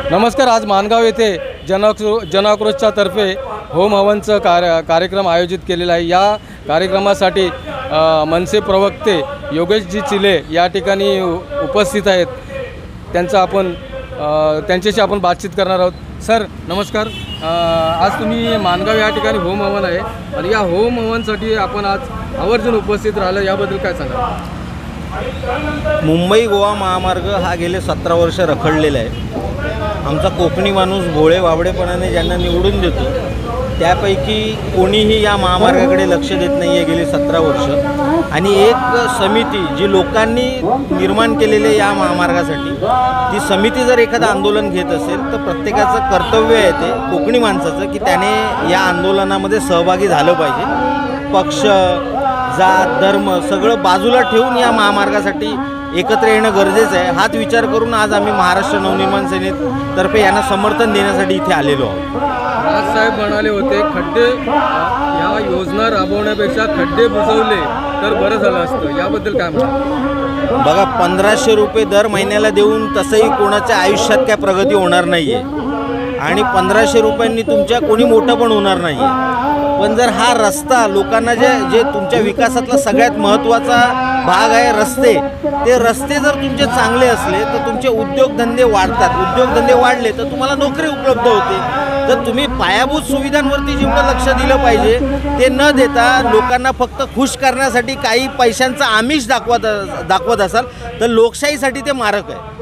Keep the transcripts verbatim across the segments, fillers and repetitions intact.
नमस्कार. आज माणगाव येथे जनआक्रो जनआक्रोशच्या तर्फे होम हवनचं कार्य कार्यक्रम आयोजित केलेला आहे। या कार्यक्रमासाठी मनसे प्रवक्ते योगेशजी चिले या ठिकाणी उपस्थित आहेत। त्यांचं आपण त्यांच्याशी आपण बातचीत करणार आहोत। सर नमस्कार. आज तुम्ही माणगाव या ठिकाणी होम हवन आहे आणि या होम हवनसाठी आपण आज आवर्जून उपस्थित राहिलं, याबद्दल काय सांगा? मुंबई गोवा महामार्ग हा गेले सतरा वर्ष रखडलेला आहे। आमचा कोकणी माणूस भोळे वावडेपणाने ज्यांना निवडून देतो त्यापैकी कोणीही या महामार्गाकडे लक्ष देत नाही आहे गेली सतरा वर्ष। आणि एक समिती जी लोकांनी निर्माण केलेले या महामार्गासाठी, ती समिती जर एखादं आंदोलन घेत असेल तर प्रत्येकाचं कर्तव्य आहे ते कोकणी माणसाचं की त्याने या आंदोलनामध्ये सहभागी झालं पाहिजे। पक्ष, जात, धर्म सगळं बाजूला ठेवून या महामार्गासाठी एकत्र येणं गरजेचं आहे। हाच विचार करून आज आम्ही महाराष्ट्र नवनिर्माण सेनेतर्फे यांना समर्थन देण्यासाठी इथे आलेलो आहोत। राजसाहेब म्हणाले होते खड्डे या योजना राबवण्यापेक्षा खड्डे बुजवले तर बरं झालं असतं, याबद्दल काय म्हणतात? बघा, पंधराशे रुपये दर महिन्याला देऊन तसंही कोणाच्या आयुष्यात काय प्रगती होणार नाही आहे आणि पंधराशे रुपयांनी तुमच्या कोणी मोठं पण होणार नाही आहे। पण जर हा रस्ता लोकांना जे जे तुमच्या विकासातला सगळ्यात महत्त्वाचा भाग आहे रस्ते, ते रस्ते जर तुमचे चांगले असले तर तुमचे उद्योगधंदे वाढतात। उद्योगधंदे वाढले तर तुम्हाला नोकरी उपलब्ध होते। तर तुम्ही पायाभूत सुविधांवरती जेवढं लक्ष दिलं पाहिजे ते न देता लोकांना फक्त खुश करण्यासाठी काही पैशांचा आमिष दाखवत दाखवत असाल तर लोकशाहीसाठी ते मारक आहे।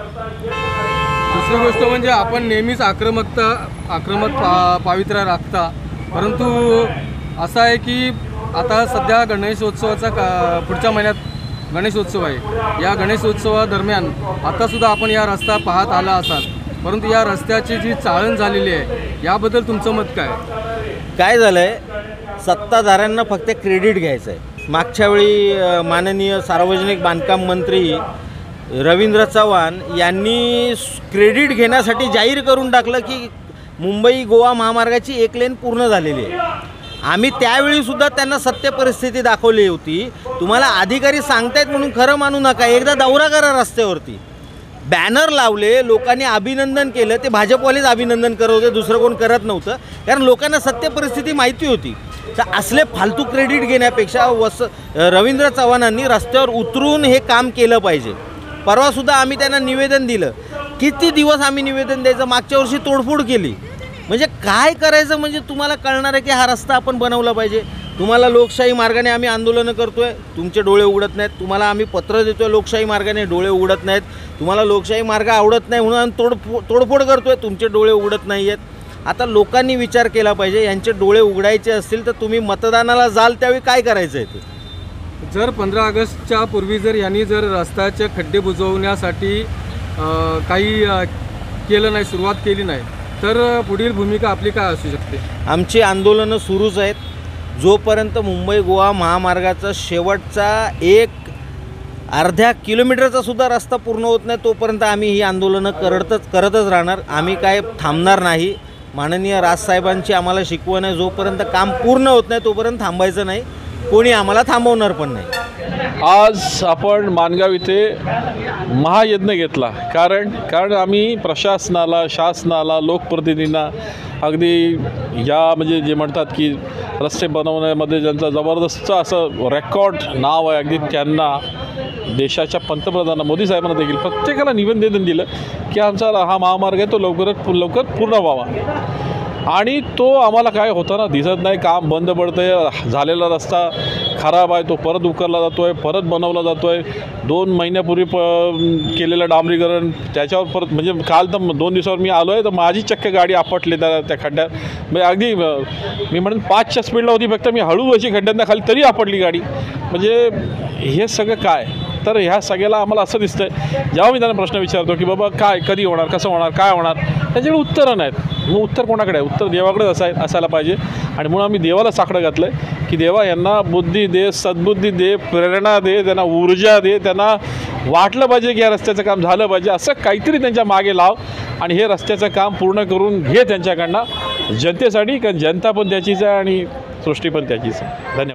दुसरी गोष्ट म्हणजे आपण नेहमीच आक्रमकता आक्रमक पा पावित्र्य राखता, परंतु असं आहे की आता सध्या गणेशोत्सवाचा का पुढच्या महिन्यात गणेशोत्सव आहे। या गणेशोत्सवादरम्यान आतासुद्धा आपण या रस्ता पाहत आला असाल, परंतु या रस्त्याची जी चाळण झालेली आहे याबद्दल तुमचं मत काय? काय झालं आहे, सत्ताधाऱ्यांना फक्त क्रेडिट घ्यायचं आहे। मागच्या वेळी माननीय सार्वजनिक बांधकाम मंत्री रवींद्र चव्हाण यांनी क्रेडिट घेण्यासाठी जाहीर करून टाकलं की मुंबई गोवा महामार्गाची एक लेन पूर्ण झालेली आहे। आम्ही त्यावेळीसुद्धा त्यांना सत्य परिस्थिती दाखवली होती। तुम्हाला अधिकारी सांगतायत म्हणून खरं मानू नका, एकदा दौरा करा रस्त्यावरती। बॅनर लावले, लोकांनी अभिनंदन केलं, ते भाजपवालेच अभिनंदन करत होते, दुसरं कोण करत नव्हतं, कारण लोकांना सत्य परिस्थिती माहिती होती। तर असले फालतू क्रेडिट घेण्यापेक्षा वस रवींद्र चव्हाणांनी रस्त्यावर उतरून हे काम केलं पाहिजे। परवासुद्धा आम्ही त्यांना निवेदन दिलं। किती दिवस आम्ही निवेदन द्यायचं? मागच्या वर्षी तोडफोड केली। म्हणजे काय करायचं, म्हणजे तुम्हाला कळणार आहे की हा रस्ता आपण बनवला पाहिजे। तुम्हाला लोकशाही मार्गाने आम्ही आंदोलनं करतो आहे, तुमचे डोळे उघडत नाहीत। तुम्हाला आम्ही पत्र देतो आहे लोकशाही मार्गाने, डोळे उघडत नाहीत। तुम्हाला लोकशाही मार्ग आवडत नाही म्हणून आम्ही तोडफो तोडफोड करतो आहे, तुमचे डोळे उघडत नाही आहेत। आता लोकांनी विचार केला पाहिजे, यांचे डोळे उघडायचे असतील तर तुम्ही मतदानाला जाल त्यावेळी काय करायचं आहे ते। जर पंधरा ऑगस्टच्या पूर्वी जर यांनी जर रस्त्याचे खड्डे बुजवण्यासाठी काही केलं नाही, सुरुवात केली नाही, तर पुढील भूमिका आपली काय असू शकते? आमची आंदोलनं सुरूच आहेत। जोपर्यंत मुंबई गोवा महामार्गाचा शेवटचा एक अर्ध्या किलोमीटरचा सुद्धा रस्ता पूर्ण होत नाही तोपर्यंत आम्ही ही आंदोलनं करतच करतच राहणार। आम्ही काय थांबणार नाही। माननीय राजसाहेबांची आम्हाला शिकवण आहे, जोपर्यंत काम पूर्ण होत नाही तोपर्यंत थांबायचं नाही, कोणी आम्हाला थांबवणार पण नाही। आज आपण माणगाव इथे महायज्ञ घेतला, कारण कारण आम्ही प्रशासनाला, शासनाला, लोकप्रतिनिधींना अगदी या म्हणजे जे म्हणतात की रस्ते बनवण्यामध्ये ज्यांचा जबरदस्त असं रेकॉर्ड नाव आहे, अगदी त्यांना देशाच्या पंतप्रधान मोदी साहेबांना देखील प्रत्येकाला निवेदन दिलं की आमचा हा महामार्ग आहे तो लवकरात लवकर पूर्ण व्हावा। आणि तो आम्हाला काय होताना दिसत नाही। काम बंद पडतं आहे, झालेला रस्ता खराब आहे, तो परत उकरला जातो आहे, परत बनवला जातो आहे। दोन महिन्यापूर्वी प केलेलं डांबरीकरण त्याच्यावर परत म्हणजे काल तर दोन दिवसावर मी आलो आहे तर माझी चक्क गाडी आपटली त्या त्या खड्ड्यात। म्हणजे अगदी मी म्हणून पाचच्या स्पीडला होती, फक्त मी हळू अशी खड्ड्यांना खाली तरी आपटली गाडी। म्हणजे हे सगळं काय? तर ह्या सगळ्याला आम्हाला असं दिसतं आहे, जेव्हा मी त्यांना प्रश्न विचारतो की बाबा काय, कधी होणार, कसं होणार, काय होणार, त्याच्याकडे उत्तरं नाहीत। मग उत्तर कोणाकडे आहे? उत्तर देवाकडेच असाय असायला पाहिजे। आणि म्हणून आम्ही देवाला साकडं घातलं आहे की देवा यांना बुद्धी दे, सद्बुद्धी दे, प्रेरणा दे, त्यांना ऊर्जा दे, त्यांना वाटलं पाहिजे की या रस्त्याचं काम झालं पाहिजे, असं काहीतरी त्यांच्या मागे लाव आणि हे रस्त्याचं काम पूर्ण करून घे त्यांच्याकडनं जनतेसाठी, कारण जनता पण त्याचीच आहे आणि सृष्टी पण त्याचीच आहे। धन्यवाद।